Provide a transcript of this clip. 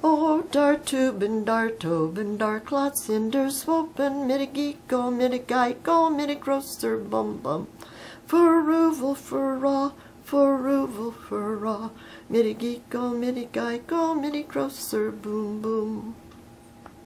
Oh, dar tuben, dar toben, dar clots in der swopen, mitigiko, mitigiko, mitigroster bum bum. Furruvel, furraw, furruvel, furraw, mitigiko, mitigiko, mitigroster boom boom.